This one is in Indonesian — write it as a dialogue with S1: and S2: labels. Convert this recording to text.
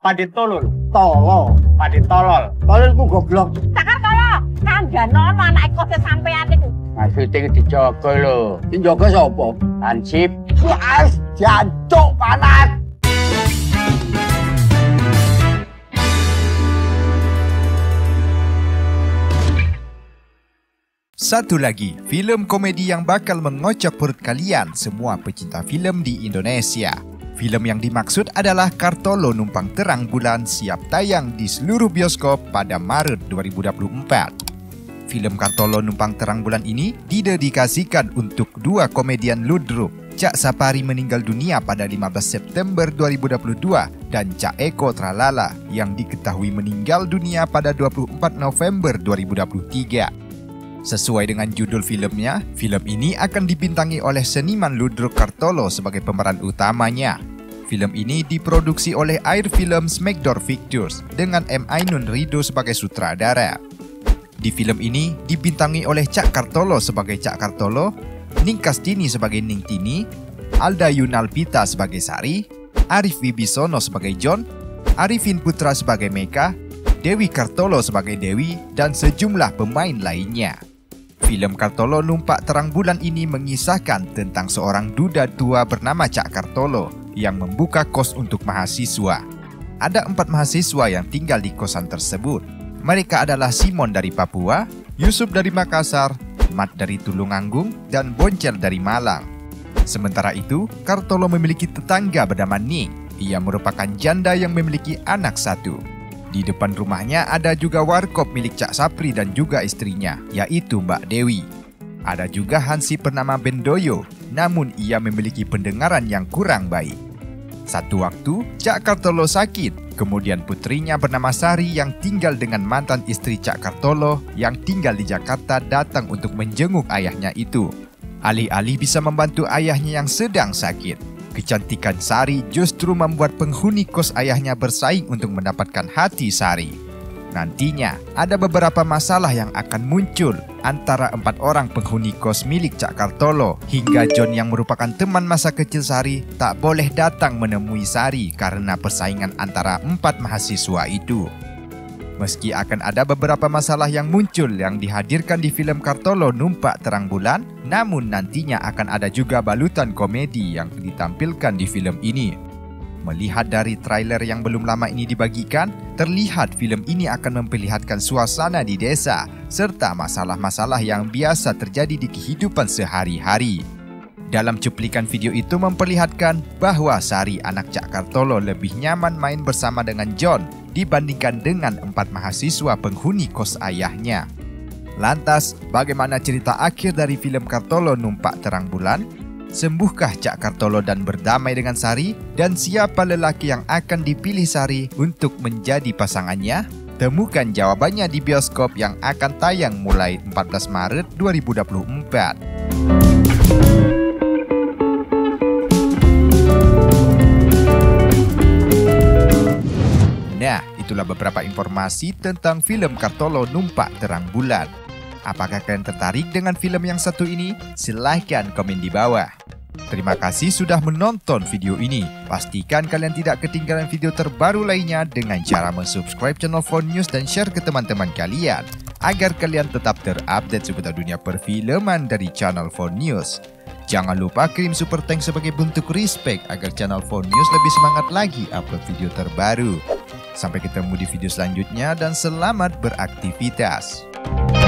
S1: Padi tolol. Tolol. Padi tolol. Tolol ku goblok.
S2: Cakar tolol. Kandhanono anak kose sampean iku.
S1: Maksudnya dijaga lho.
S3: Dijaga sapa?
S1: Hansip.
S3: Wes, jancuk panas.
S4: Satu lagi, filem komedi yang bakal mengocok perut kalian semua pecinta filem di Indonesia. Filem yang dimaksud adalah Kartolo Numpang Terang Bulan, siap tayang di seluruh bioskop pada Maret 2024. Filem Kartolo Numpang Terang Bulan ini didedikasikan untuk dua komedian ludruk, Cak Sapari meninggal dunia pada 15 September 2022 dan Cak Eko Tralala yang diketahui meninggal dunia pada 24 November 2023. Sesuai dengan judul filmnya, film ini akan dibintangi oleh seniman ludruk Kartolo sebagai pemeran utamanya. Film ini diproduksi oleh Air Film Smackdown Pictures dengan M. Ainun Rido sebagai sutradara. Di film ini dibintangi oleh Cak Kartolo sebagai Cak Kartolo, Ning Kastini sebagai Ning Tini, Alda Yunalpita sebagai Sari, Arif Wibisono sebagai John, Arifin Putra sebagai Meka, Dewi Kartolo sebagai Dewi, dan sejumlah pemain lainnya. Film Kartolo Numpak Terang Bulan ini mengisahkan tentang seorang duda tua bernama Cak Kartolo yang membuka kos untuk mahasiswa. Ada 4 mahasiswa yang tinggal di kosan tersebut. Mereka adalah Simon dari Papua, Yusuf dari Makassar, Mat dari Tulungagung, dan Boncel dari Malang. Sementara itu, Kartolo memiliki tetangga bernama Ning. Ia merupakan janda yang memiliki anak 1. Di depan rumahnya ada juga warkop milik Cak Sapri dan juga istrinya, yaitu Mbak Dewi. Ada juga Hansip bernama Bendoyo, namun ia memiliki pendengaran yang kurang baik. Satu waktu, Cak Kartolo sakit, kemudian putrinya bernama Sari yang tinggal dengan mantan istri Cak Kartolo yang tinggal di Jakarta datang untuk menjenguk ayahnya itu. Alih-alih bisa membantu ayahnya yang sedang sakit, kecantikan Sari justru membuat penghuni kos ayahnya bersaing untuk mendapatkan hati Sari. Nantinya, ada beberapa masalah yang akan muncul antara 4 orang penghuni kos milik Cak Kartolo, hingga John yang merupakan teman masa kecil Sari tak boleh datang menemui Sari karena persaingan antara 4 mahasiswa itu. Meski akan ada beberapa masalah yang muncul yang dihadirkan di film Kartolo Numpak Terang Bulan, namun nantinya akan ada juga balutan komedi yang ditampilkan di film ini. Melihat dari trailer yang belum lama ini dibagikan, terlihat film ini akan memperlihatkan suasana di desa, serta masalah-masalah yang biasa terjadi di kehidupan sehari-hari. Dalam cuplikan video itu memperlihatkan bahwa Sari anak Cak Kartolo lebih nyaman main bersama dengan John dibandingkan dengan 4 mahasiswa penghuni kos ayahnya. Lantas, bagaimana cerita akhir dari film Kartolo Numpak Terang Bulan? Sembuhkah Cak Kartolo dan berdamai dengan Sari? Dan siapa lelaki yang akan dipilih Sari untuk menjadi pasangannya? Temukan jawabannya di bioskop yang akan tayang mulai 14 Maret 2024. Nah, itulah beberapa informasi tentang film Kartolo Numpak Terang Bulan. Apakah kalian tertarik dengan film yang satu ini? Silahkan komen di bawah. Terima kasih sudah menonton video ini. Pastikan kalian tidak ketinggalan video terbaru lainnya dengan cara subscribe channel Phone News dan share ke teman-teman kalian, agar kalian tetap terupdate seputar dunia perfilman dari channel Phone News. Jangan lupa kirim super thanks sebagai bentuk respect agar channel Phone News lebih semangat lagi upload video terbaru. Sampai ketemu di video selanjutnya dan selamat beraktivitas.